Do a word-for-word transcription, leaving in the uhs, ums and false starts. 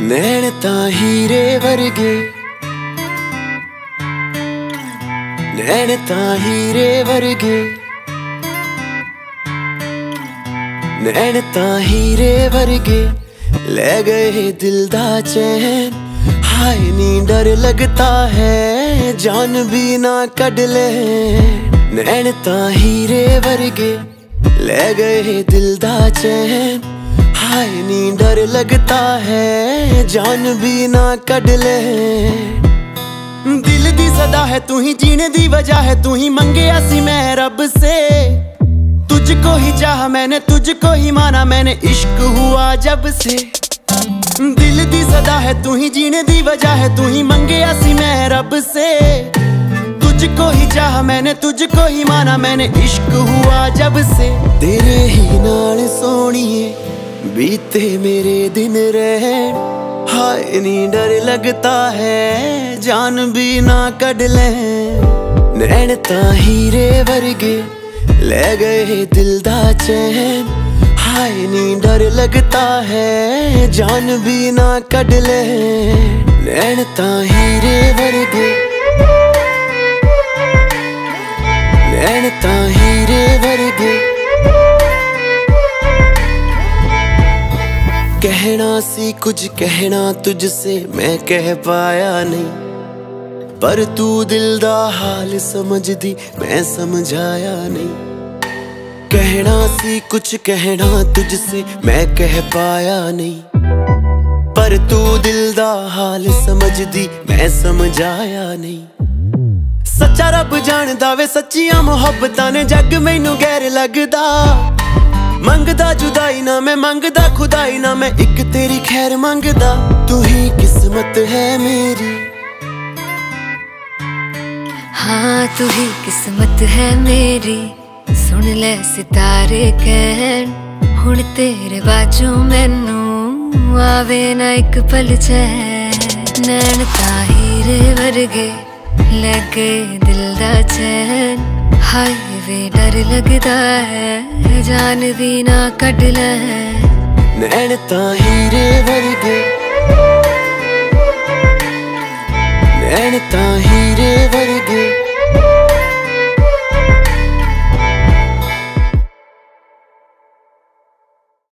नैन तां हीरे वर्गे, नैन तां हीरे वर्गे, नैन तां हीरे वर्गे, ले गए दिल दा चैन। हाय नी डर लगता है जान भी ना कढ ले। नैन तां हीरे वर्गे, ले गए दिल दा चैन। हाय नी डर लगता है जान भी ना कढ ले। दिल दी सदा है तू ही, जीने दी वजह है तू ही, मंगया सी मैं रब से तुझको ही चाहा मैंने, तुझको ही माना मैंने, इश्क हुआ जब से। दिल दी सदा है तू ही, जीने दी वजह है तू ही, मंगया सी मैं रब से तुझको ही चाहा मैंने, तुझको ही माना मैंने, इश्क हुआ जब से। तेरे ही नाल सोनिए बीते मेरे दिन रहन। हाय नी डर लगता है जान भी ना कढ ले। नैन तां हीरे वर्गे, ले गए दिल दा चैन। हाय नी डर लगता है जान भी ना कढ ले। नैन तां हीरे वर्गे, नैन तां हीरे वर्गे। कहना सी कुछ कहना तुझसे मैं कह पाया नहीं, पर तू दिल दा हाल समझदी मैं समझाया नहीं। कहना सी कुछ कहना तुझसे मैं कह पाया नहीं, पर तू दिल दा हाल समझदी मैं समझाया नहीं। सच्चा रब जानदा वे सच्चियां मुहब्बतां ने, जग मैनू गैर लगदा। मंगदा जुदाई ना मैं, मंगदा खुदाई ना मैं, एक तेरी खैर मंगदा। तू ही किस्मत है मेरी, हाँ तू ही किस्मत है मेरी। सुन ले सितारे कहन, हुण तेरे बाजू मैनू आवे ना एक पल चैन। नैन तां हीरे वर्गे, ले गए दिल दा चैन। हाय वे डर लगता है जान भी ना कढ ले। नैन तां हीरे वर्गे, नैन तां हीरे वर्गे।